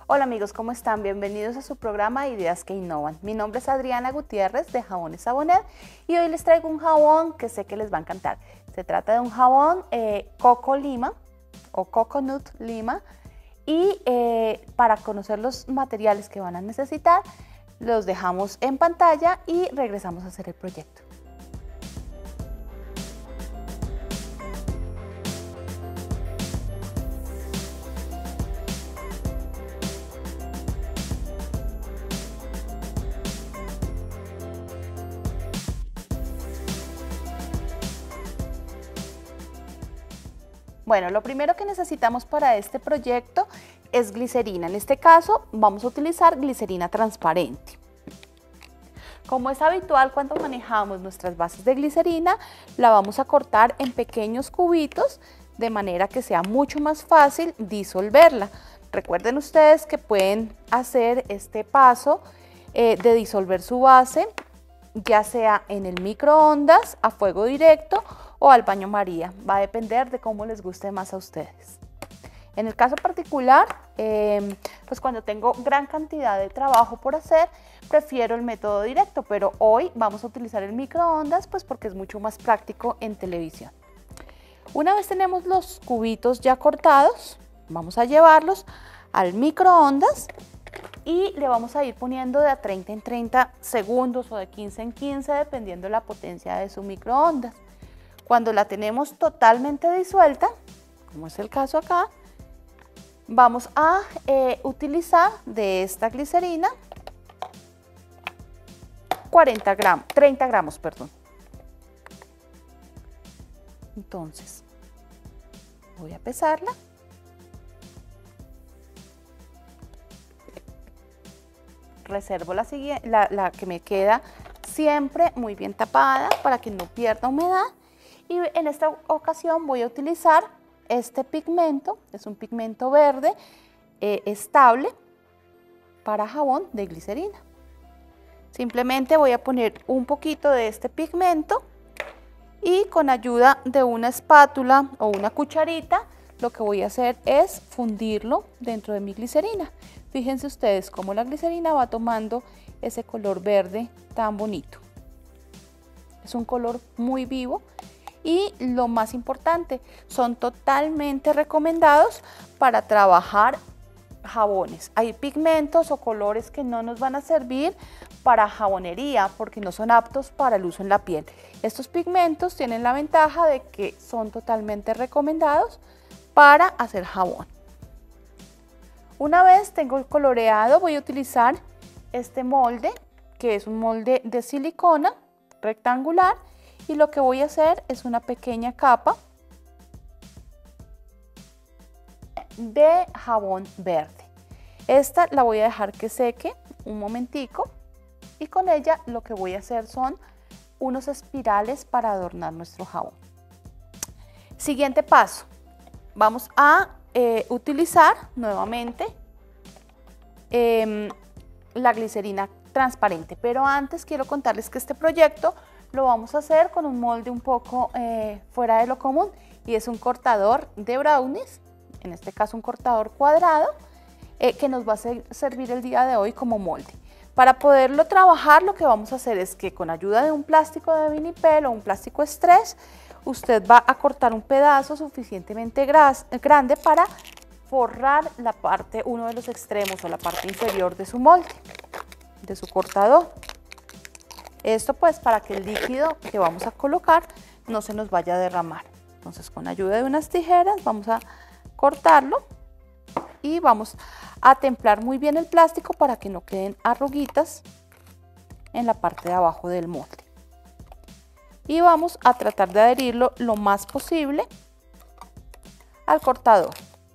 Hola amigos, ¿cómo están? Bienvenidos a su programa Ideas que Innovan. Mi nombre es Adriana Gutiérrez de Jabones Sabonet y hoy les traigo un jabón que sé que les va a encantar. Se trata de un jabón Coco Lima o Coconut Lima y para conocer los materiales que van a necesitar los dejamos en pantalla y regresamos a hacer el proyecto. Bueno, lo primero que necesitamos para este proyecto es glicerina. En este caso vamos a utilizar glicerina transparente. Como es habitual cuando manejamos nuestras bases de glicerina, la vamos a cortar en pequeños cubitos de manera que sea mucho más fácil disolverla. Recuerden ustedes que pueden hacer este paso de disolver su base, ya sea en el microondas, a fuego directo o al baño María. Va a depender de cómo les guste más a ustedes. En el caso particular, pues cuando tengo gran cantidad de trabajo por hacer, prefiero el método directo, pero hoy vamos a utilizar el microondas pues porque es mucho más práctico en televisión. Una vez tenemos los cubitos ya cortados, vamos a llevarlos al microondas y le vamos a ir poniendo de a 30 en 30 segundos o de 15 en 15 dependiendo la potencia de su microondas. Cuando la tenemos totalmente disuelta, como es el caso acá, vamos a utilizar de esta glicerina 30 gramos. Entonces, voy a pesarla. Reservo la que me queda siempre muy bien tapada para que no pierda humedad. Y en esta ocasión voy a utilizar este pigmento, es un pigmento verde estable para jabón de glicerina. Simplemente voy a poner un poquito de este pigmento y con ayuda de una espátula o una cucharita lo que voy a hacer es fundirlo dentro de mi glicerina. Fíjense ustedes cómo la glicerina va tomando ese color verde tan bonito. Es un color muy vivo. Y lo más importante, son totalmente recomendados para trabajar jabones. Hay pigmentos o colores que no nos van a servir para jabonería porque no son aptos para el uso en la piel. Estos pigmentos tienen la ventaja de que son totalmente recomendados para hacer jabón. Una vez tengo el coloreado, voy a utilizar este molde, que es un molde de silicona rectangular. Y lo que voy a hacer es una pequeña capa de jabón verde. Esta la voy a dejar que seque un momentico y con ella lo que voy a hacer son unos espirales para adornar nuestro jabón. Siguiente paso, vamos a utilizar nuevamente la glicerina transparente, pero antes quiero contarles que este proyecto lo vamos a hacer con un molde un poco fuera de lo común y es un cortador de brownies, en este caso un cortador cuadrado que nos va a servir el día de hoy como molde. Para poderlo trabajar lo que vamos a hacer es que con ayuda de un plástico de vinipel o un plástico stretch, usted va a cortar un pedazo suficientemente grande para forrar la parte, uno de los extremos o la parte inferior de su molde, de su cortador. Esto pues para que el líquido que vamos a colocar no se nos vaya a derramar. Entonces con ayuda de unas tijeras vamos a cortarlo y vamos a templar muy bien el plástico para que no queden arruguitas en la parte de abajo del molde. Y vamos a tratar de adherirlo lo más posible al cortador.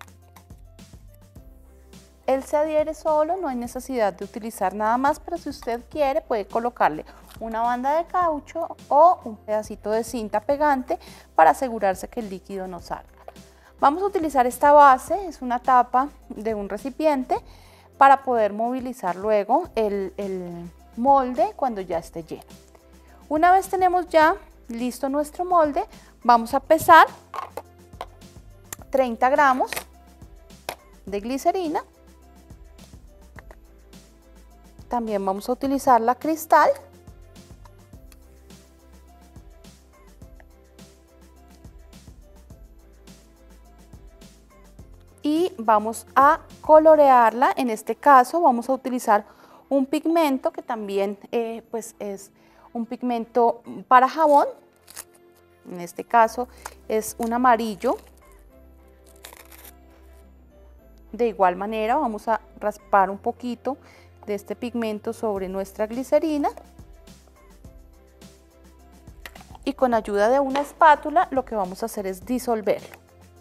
Él se adhiere solo, no hay necesidad de utilizar nada más, pero si usted quiere puede colocarle una banda de caucho o un pedacito de cinta pegante para asegurarse que el líquido no salga. Vamos a utilizar esta base, es una tapa de un recipiente para poder movilizar luego el molde cuando ya esté lleno. Una vez tenemos ya listo nuestro molde, vamos a pesar 30 gramos de glicerina también vamos a utilizar la Cristal. Y vamos a colorearla. En este caso vamos a utilizar un pigmento que también pues es un pigmento para jabón. En este caso es un amarillo. De igual manera vamos a raspar un poquito de este pigmento sobre nuestra glicerina. Y con ayuda de una espátula lo que vamos a hacer es disolverlo.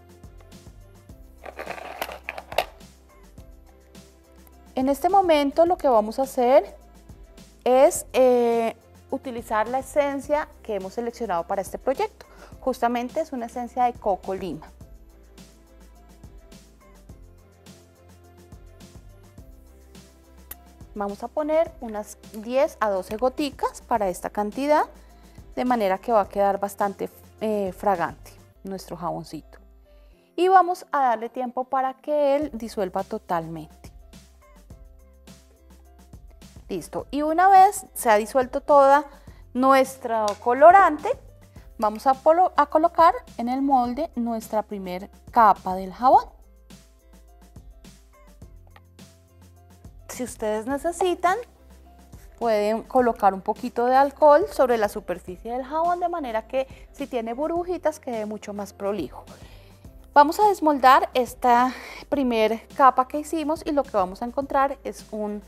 En este momento lo que vamos a hacer es utilizar la esencia que hemos seleccionado para este proyecto. Justamente es una esencia de coco lima. Vamos a poner unas 10 a 12 goticas para esta cantidad, de manera que va a quedar bastante fragante nuestro jaboncito. Y vamos a darle tiempo para que él disuelva totalmente. Listo, y una vez se ha disuelto toda nuestro colorante, vamos a colocar en el molde nuestra primer capa del jabón. Si ustedes necesitan, pueden colocar un poquito de alcohol sobre la superficie del jabón, de manera que si tiene burbujitas quede mucho más prolijo. Vamos a desmoldar esta primer capa que hicimos y lo que vamos a encontrar es un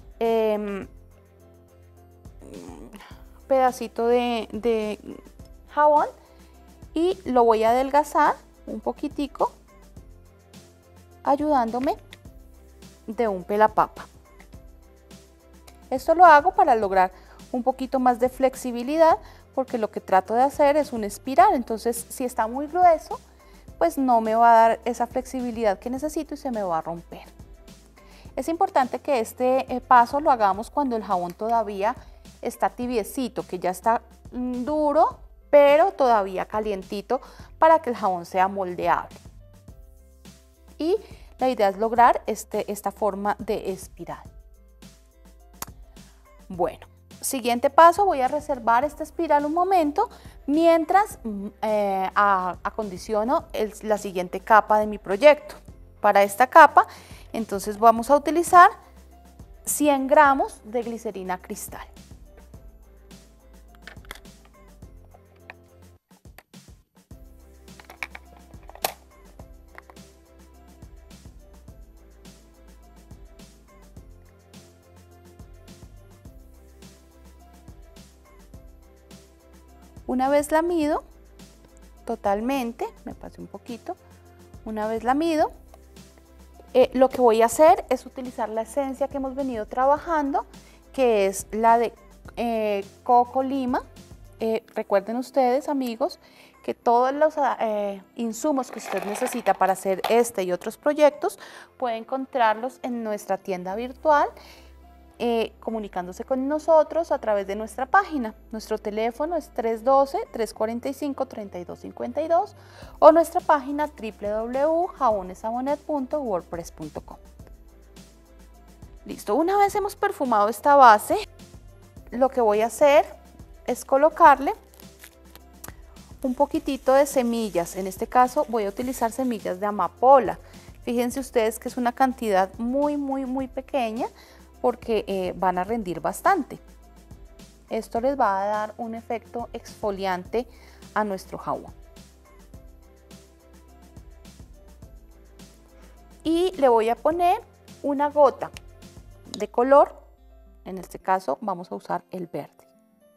pedacito de jabón y lo voy a adelgazar un poquitico, ayudándome de un pelapapa. Esto lo hago para lograr un poquito más de flexibilidad, porque lo que trato de hacer es una espiral. Entonces, si está muy grueso, pues no me va a dar esa flexibilidad que necesito y se me va a romper. Es importante que este paso lo hagamos cuando el jabón todavía está tibiecito, que ya está duro, pero todavía calientito, para que el jabón sea moldeable. Y la idea es lograr esta forma de espiral. Bueno, siguiente paso, voy a reservar esta espiral un momento mientras acondiciono la siguiente capa de mi proyecto. Para esta capa, entonces vamos a utilizar 100 gramos de glicerina Cristal. Una vez la mido totalmente, me pasé un poquito, una vez la mido, lo que voy a hacer es utilizar la esencia que hemos venido trabajando, que es la de coco lima. Recuerden ustedes, amigos, que todos los insumos que usted necesita para hacer este y otros proyectos puede encontrarlos en nuestra tienda virtual, comunicándose con nosotros a través de nuestra página. Nuestro teléfono es 312-345-3252 o nuestra página www.jabonesabonet.wordpress.com. Listo, una vez hemos perfumado esta base, lo que voy a hacer es colocarle un poquitito de semillas. En este caso voy a utilizar semillas de amapola. Fíjense ustedes que es una cantidad muy pequeña, porque van a rendir bastante. Esto les va a dar un efecto exfoliante a nuestro jabón. Y le voy a poner una gota de color, en este caso vamos a usar el verde.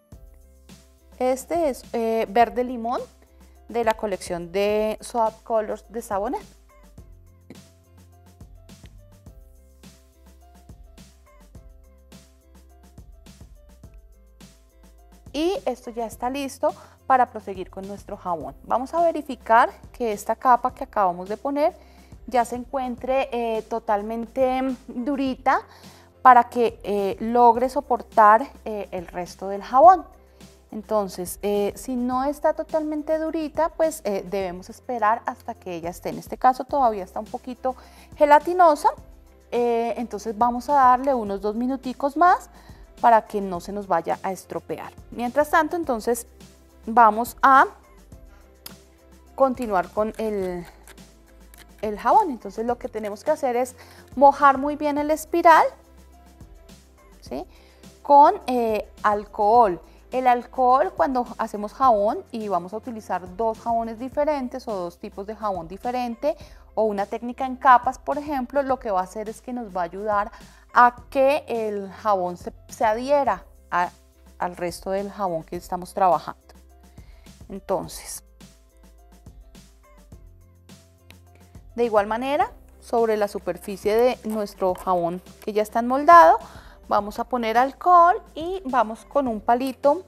Este es verde limón de la colección de Soap Colors de Sabonet. Y esto ya está listo para proseguir con nuestro jabón. Vamos a verificar que esta capa que acabamos de poner ya se encuentre totalmente durita, para que logre soportar el resto del jabón. Entonces, si no está totalmente durita, pues debemos esperar hasta que ella esté. En este caso todavía está un poquito gelatinosa, entonces vamos a darle unos 2 minuticos más para que no se nos vaya a estropear. Mientras tanto, entonces vamos a continuar con el jabón. Entonces lo que tenemos que hacer es mojar muy bien el espiral, ¿sí?, con alcohol. El alcohol, cuando hacemos jabón y vamos a utilizar 2 jabones diferentes o 2 tipos de jabón diferente o una técnica en capas, por ejemplo, lo que va a hacer es que nos va a ayudar a que el jabón se adhiera al resto del jabón que estamos trabajando. Entonces, de igual manera, sobre la superficie de nuestro jabón que ya está enmoldado, vamos a poner alcohol y vamos con un palito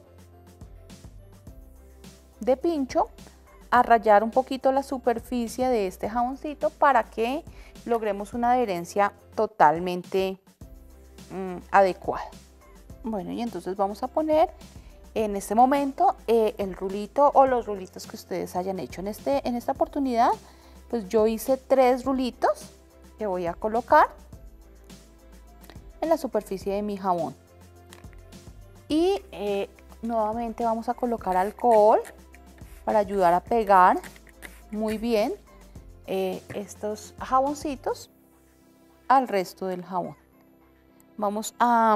de pincho a rayar un poquito la superficie de este jaboncito para que logremos una adherencia totalmente adecuada. Bueno, y entonces vamos a poner en este momento el rulito o los rulitos que ustedes hayan hecho. En esta oportunidad, pues yo hice 3 rulitos que voy a colocar en la superficie de mi jabón. Y nuevamente vamos a colocar alcohol para ayudar a pegar muy bien estos jaboncitos al resto del jabón. Vamos a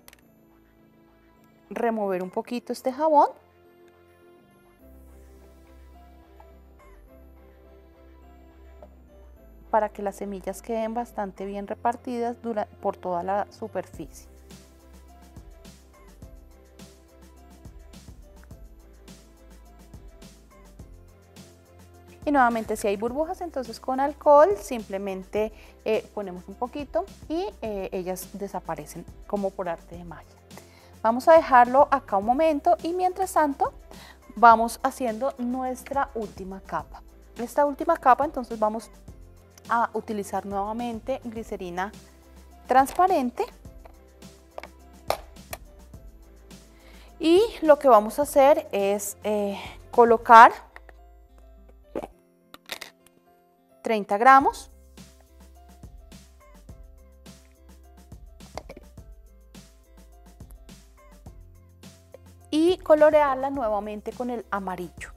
remover un poquito este jabón para que las semillas queden bastante bien repartidas por toda la superficie. Y nuevamente, si hay burbujas, entonces con alcohol simplemente ponemos un poquito y ellas desaparecen como por arte de magia. Vamos a dejarlo acá un momento y mientras tanto vamos haciendo nuestra última capa. Esta última capa, entonces vamos a utilizar nuevamente glicerina transparente y lo que vamos a hacer es colocar 30 gramos y colorearla nuevamente con el amarillo.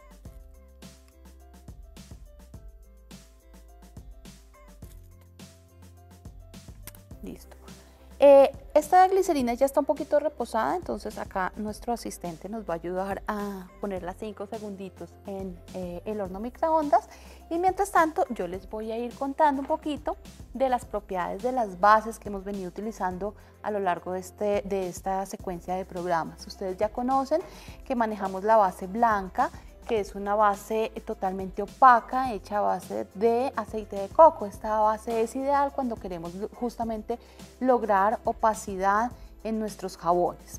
Listo. Esta glicerina ya está un poquito reposada, entonces acá nuestro asistente nos va a ayudar a ponerla 5 segunditos en el horno microondas y mientras tanto yo les voy a ir contando un poquito de las propiedades de las bases que hemos venido utilizando a lo largo de esta secuencia de programas. Ustedes ya conocen que manejamos la base blanca, que es una base totalmente opaca, hecha a base de aceite de coco. Esta base es ideal cuando queremos justamente lograr opacidad en nuestros jabones.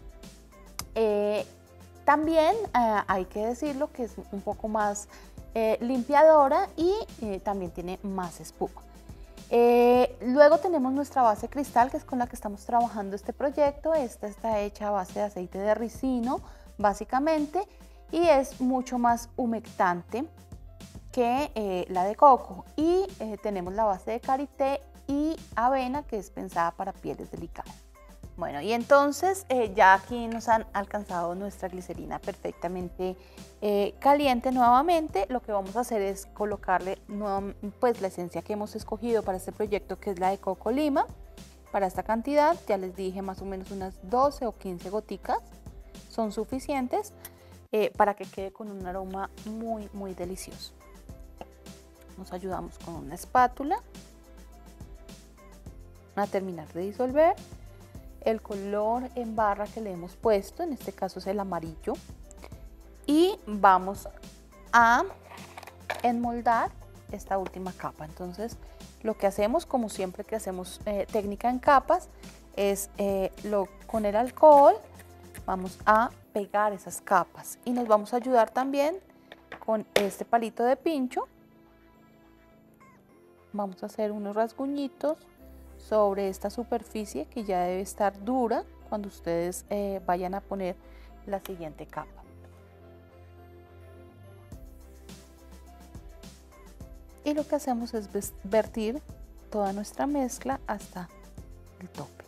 También hay que decirlo que es un poco más limpiadora y también tiene más espuma. Luego tenemos nuestra base cristal, que es con la que estamos trabajando este proyecto. Esta está hecha a base de aceite de ricino, básicamente, y es mucho más humectante que la de coco. Y tenemos la base de karité y avena, que es pensada para pieles delicadas. Bueno, y entonces ya aquí nos han alcanzado nuestra glicerina perfectamente caliente nuevamente. Lo que vamos a hacer es colocarle pues la esencia que hemos escogido para este proyecto, que es la de coco lima. Para esta cantidad, ya les dije, más o menos unas 12 o 15 goticas son suficientes para que quede con un aroma muy, muy delicioso. Nos ayudamos con una espátula a terminar de disolver el color en barra que le hemos puesto, en este caso es el amarillo, y vamos a enmoldar esta última capa. Entonces lo que hacemos, como siempre que hacemos técnica en capas, es con el alcohol vamos a pegar esas capas y nos vamos a ayudar también con este palito de pincho. Vamos a hacer unos rasguñitos sobre esta superficie que ya debe estar dura cuando ustedes vayan a poner la siguiente capa. Y lo que hacemos es vertir toda nuestra mezcla hasta el tope.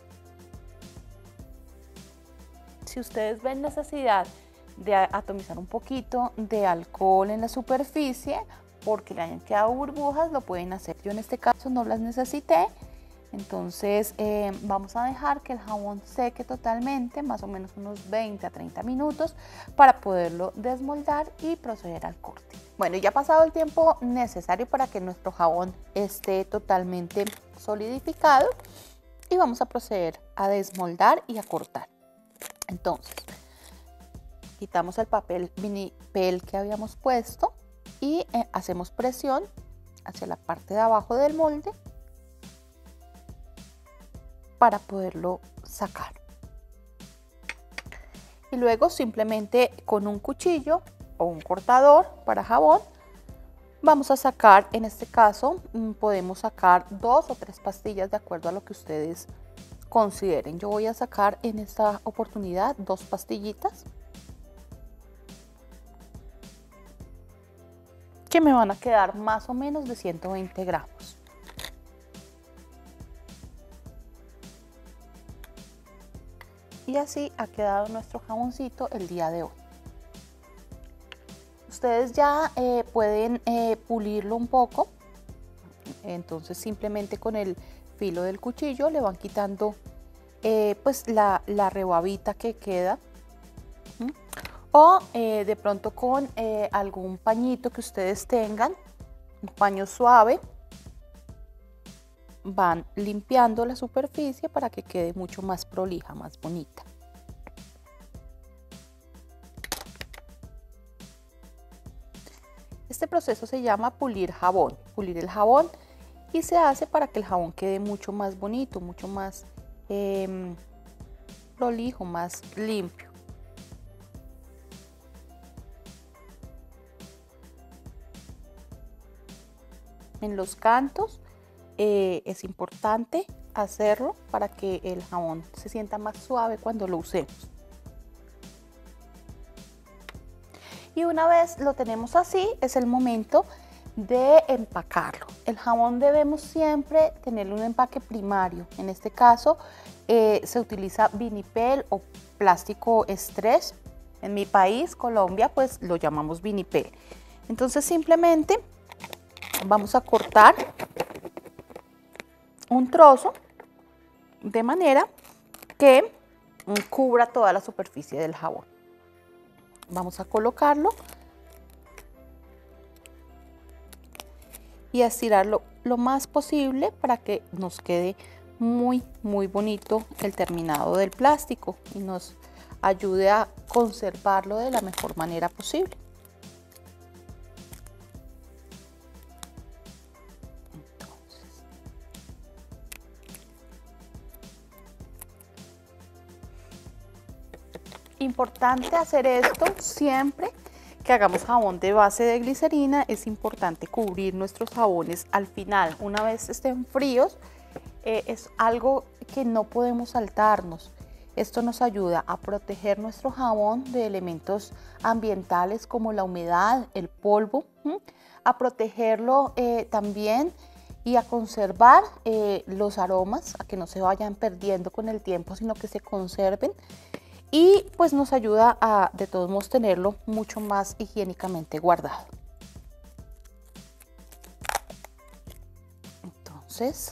Si ustedes ven necesidad de atomizar un poquito de alcohol en la superficie porque le hayan quedado burbujas, lo pueden hacer. Yo en este caso no las necesité, entonces vamos a dejar que el jabón seque totalmente, más o menos unos 20 a 30 minutos, para poderlo desmoldar y proceder al corte. Bueno, ya ha pasado el tiempo necesario para que nuestro jabón esté totalmente solidificado y vamos a proceder a desmoldar y a cortar. Entonces, quitamos el papel vinipel que habíamos puesto y hacemos presión hacia la parte de abajo del molde para poderlo sacar. Y luego simplemente con un cuchillo o un cortador para jabón vamos a sacar, en este caso podemos sacar 2 o 3 pastillas de acuerdo a lo que ustedes consideren. Yo voy a sacar en esta oportunidad 2 pastillitas que me van a quedar más o menos de 120 gramos. Y así ha quedado nuestro jaboncito el día de hoy. Ustedes ya pueden pulirlo un poco, entonces simplemente con el filo del cuchillo le van quitando pues la rebabita que queda. O de pronto con algún pañito que ustedes tengan, un paño suave, van limpiando la superficie para que quede mucho más prolija, más bonita. Este proceso se llama pulir jabón, pulir el jabón, y se hace para que el jabón quede mucho más bonito, mucho más prolijo, más limpio. En los cantos es importante hacerlo para que el jabón se sienta más suave cuando lo usemos. Y una vez lo tenemos así, es el momento de empacarlo. El jabón debemos siempre tener un empaque primario. En este caso se utiliza vinipel o plástico stretch. En mi país, Colombia, pues lo llamamos vinipel. Entonces simplemente vamos a cortar un trozo de manera que cubra toda la superficie del jabón. Vamos a colocarlo y a estirarlo lo más posible para que nos quede muy bonito el terminado del plástico y nos ayude a conservarlo de la mejor manera posible. Importante hacer esto siempre que hagamos jabón de base de glicerina. Es importante cubrir nuestros jabones al final, una vez estén fríos. Es algo que no podemos saltarnos. Esto nos ayuda a proteger nuestro jabón de elementos ambientales como la humedad, el polvo, a protegerlo también y a conservar los aromas, a que no se vayan perdiendo con el tiempo, sino que se conserven. Y pues nos ayuda a de todos modos tenerlo mucho más higiénicamente guardado. Entonces,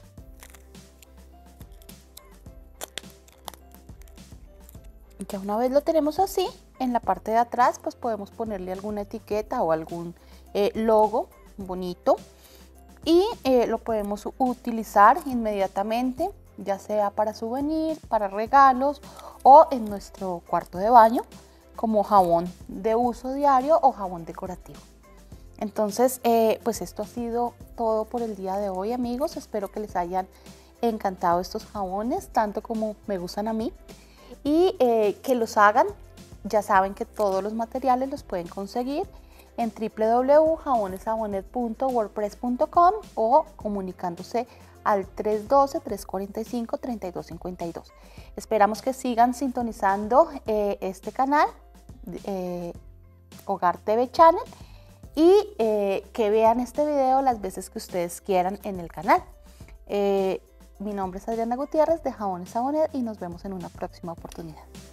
ya una vez lo tenemos así, en la parte de atrás pues podemos ponerle alguna etiqueta o algún logo bonito y lo podemos utilizar inmediatamente, ya sea para souvenir, para regalos o en nuestro cuarto de baño como jabón de uso diario o jabón decorativo. Entonces, pues esto ha sido todo por el día de hoy, amigos. Espero que les hayan encantado estos jabones, tanto como me gustan a mí, y que los hagan. Ya saben que todos los materiales los pueden conseguir en www.jabonesabonet.wordpress.com o comunicándose al 312-345-3252. Esperamos que sigan sintonizando este canal, Hogar TV Channel, y que vean este video las veces que ustedes quieran en el canal. Mi nombre es Adriana Gutiérrez de Jabones Sabonet y nos vemos en una próxima oportunidad.